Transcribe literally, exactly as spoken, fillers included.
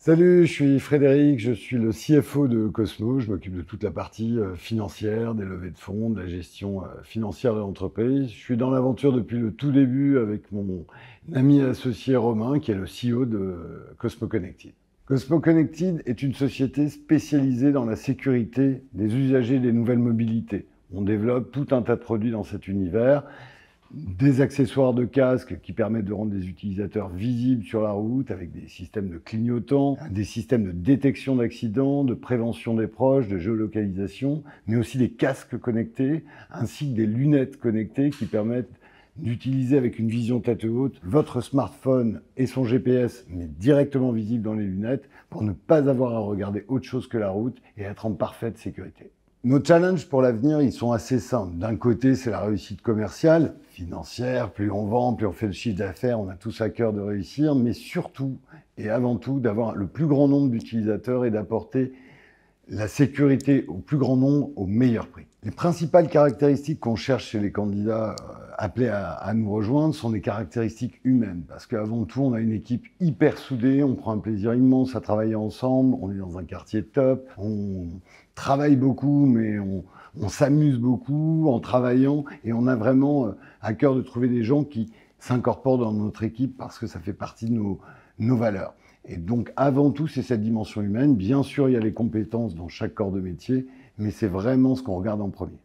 Salut, je suis Frédéric, je suis le C F O de Cosmo. Je m'occupe de toute la partie euh, financière, des levées de fonds, de la gestion euh, financière de l'entreprise. Je suis dans l'aventure depuis le tout début avec mon ami associé Romain, qui est le C E O de Cosmo Connected. Cosmo Connected est une société spécialisée dans la sécurité des usagers des nouvelles mobilités. On développe tout un tas de produits dans cet univers, des accessoires de casque qui permettent de rendre les utilisateurs visibles sur la route avec des systèmes de clignotants, des systèmes de détection d'accidents, de prévention des proches, de géolocalisation, mais aussi des casques connectés, ainsi que des lunettes connectées qui permettent d'utiliser avec une vision tête haute votre smartphone et son G P S, mais directement visible dans les lunettes, pour ne pas avoir à regarder autre chose que la route et être en parfaite sécurité. Nos challenges pour l'avenir, ils sont assez simples. D'un côté, c'est la réussite commerciale, financière. Plus on vend, plus on fait de chiffre d'affaires. On a tous à cœur de réussir, mais surtout et avant tout, d'avoir le plus grand nombre d'utilisateurs et d'apporter la sécurité au plus grand nombre au meilleur prix. Les principales caractéristiques qu'on cherche chez les candidats appelés à, à nous rejoindre sont des caractéristiques humaines. Parce qu'avant tout, on a une équipe hyper soudée, on prend un plaisir immense à travailler ensemble, on est dans un quartier top, on travaille beaucoup, mais on, on s'amuse beaucoup en travaillant et on a vraiment à cœur de trouver des gens qui s'incorporent dans notre équipe parce que ça fait partie de nos, nos valeurs. Et donc, avant tout, c'est cette dimension humaine. Bien sûr, il y a les compétences dans chaque corps de métier, mais c'est vraiment ce qu'on regarde en premier.